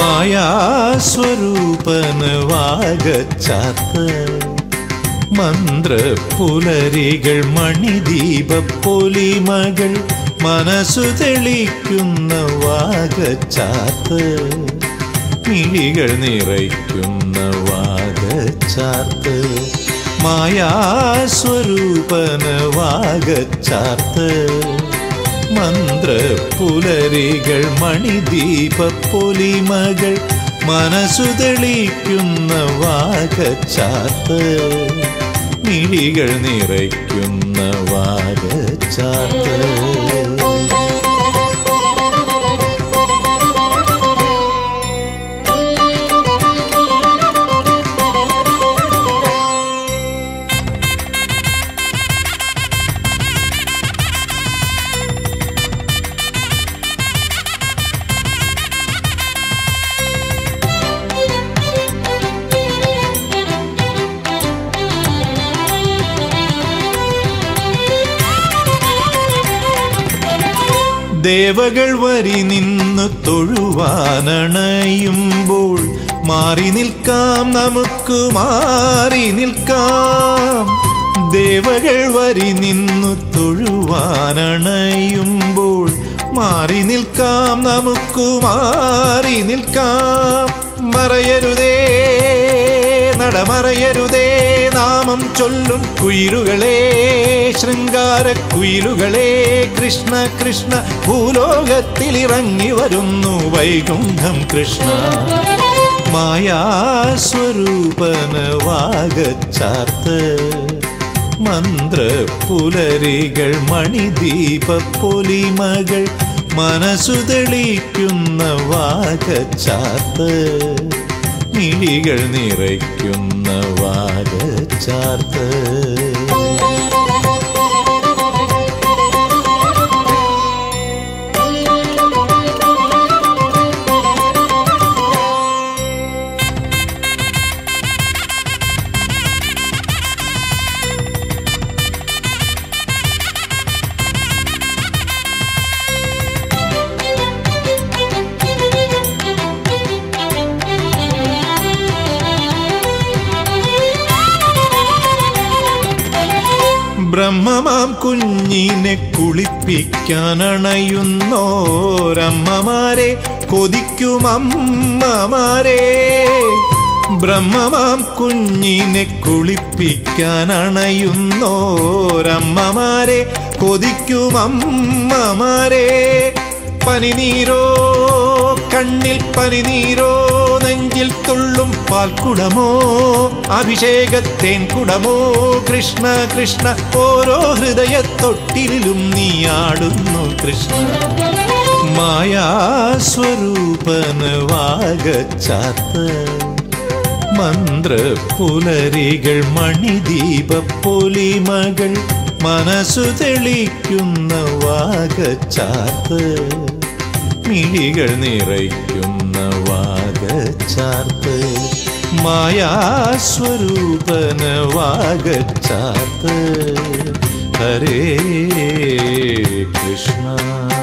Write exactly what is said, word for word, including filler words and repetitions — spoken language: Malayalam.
മായാസ്വരൂപന വാഗച്ചാർത്ത് മന്ത്രപുലരികൾ മണിദീപപ്പൊലിമകൾ മനസ്സു തെളിക്കുന്ന വാഗച്ചാർത്ത് മിഴികൾ നിറയ്ക്കുന്ന വാഗച്ചാർത്ത് മായാസ്വരൂപന വാഗച്ചാർത്ത് മന്ത്രപുലരികൾ മണിദീപപ്പൊലിമകൾ മനസ്സു തെളിക്കുന്ന വാഗച്ചാർത്ത് മിഴികൾ നിറയ്ക്കുന്ന വാഗച്ചാർത്ത് ദേവകൾ വരി നിന്നു തൊഴുവാനണയുമ്പോൾ മാറി നിൽക്കാം നമുക്ക് മാറി നിൽക്കാം ദേവകൾ വരി നിന്നു തൊഴുവാനണയുമ്പോൾ മാറി നിൽക്കാം നമുക്ക് മാറി നിൽക്കാം മറയരുതേ നടമറയരുതേ നാമം ചൊല്ലും കുയിലുകളെ ശൃംഗാര കുയിലുകളെ കൃഷ്ണ കൃഷ്ണ ഭൂലോകത്തിൽ ഇറങ്ങി വരുന്നു വൈകുണ്ഠം കൃഷ്ണ മായാസ്വരൂപന വാഗച്ചാർത്ത് മന്ത്രപുലരികൾ മണിദീപപ്പൊലിമകൾ മനസ്സു തെളിക്കുന്ന വാഗച്ചാർത്ത് മിഴികൾ നിറയ്ക്കുന്ന വാഗച്ചാർത്ത് ബ്രഹ്മമാം കുഞ്ഞിനെ കുളിപ്പിക്കാനണയുന്നോരമ്മമാരെ കൊതിക്കുമമ്മമാരെ ബ്രഹ്മമാം കുഞ്ഞിനെ കുളിപ്പിക്കാനണയുന്നോരമ്മമാരെ കൊതിക്കുമമ്മമാരെ പനിനീരോ കണ്ണിൽ പനിനീരോ നെഞ്ചിൽ തുള്ളും പാൽക്കുടമോ അഭിഷേകത്തേൻ കുടമോ കൃഷ്ണ കൃഷ്ണ ഓരോ ഹൃദയത്തൊട്ടിലും നീയാടുന്നു കൃഷ്ണ മായാസ്വരൂപന വാഗച്ചാർത്ത് മന്ത്രപുലരികൾ മണിദീപപ്പൊലിമകൾ മനസ്സു തെളിക്കുന്ന വാഗച്ചാർത്ത് മിഴികൾ നിറയ്ക്കുന്ന വാഗച്ചാർത്ത് മായാസ്വരൂപന വാഗച്ചാർത്ത് ഹരേ കൃഷ്ണ.